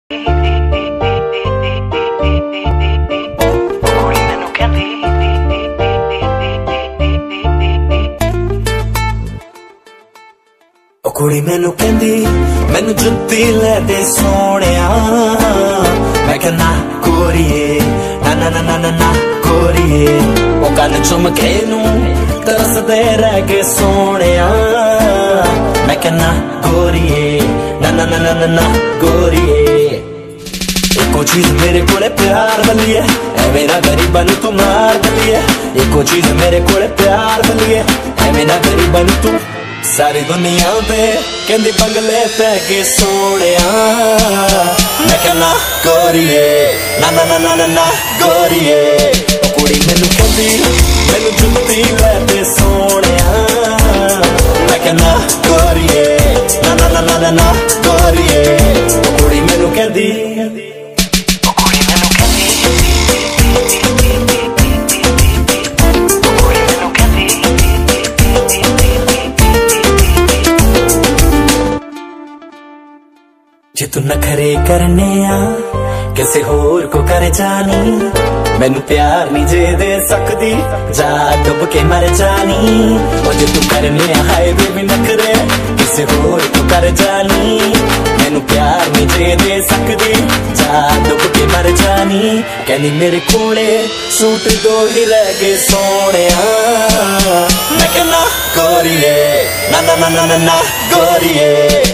कुड़ी मैनू कहंदी मैनू जुत्ती लै दे सोहणिया, मैं कहना गोरीए ना ना ना ना ना ना गोरीए, ओ कल झुमके नू तरसदे रह गए सोहणिया, मैं कहना गोरीए ना ना ना ना ना ना गोरीए। एको चीज मेरे कोले प्यार वाली है, ऐ मेरा गरीबा नू तू मार दली है। एको चीज मेरे कोले प्यार वाली है, ऐ मेरा गरीबा नू तू सारी दुनिया पे कहंदी बंगले पै गए सोहणिया, मैं कहना गोरीए ना ना ना ना ना ना गोरीए। कुड़ी मैनू कहंदी मैनू जुत्ती लै दे सोहणिया, मैं कहना गोरीए ना ना ना ना ना ना गोरीए। कुड़ी मैनू कहंदी जे तू नखरे करने आ किसे होर को कर जानी, मैनू प्यार नी जे दे सकदी जा डुब के मर जानी। ओ जे तू करने हाय बेबी नखरे किसे होर को कर जानी, मैनू प्यार नी जे दे सकदी जा डुब के मर जानी। कहनी मेरे कोले सूट दो ही रह गए सोहणिया, मैं कहना गोरीए ना ना ना ना ना गोरीए।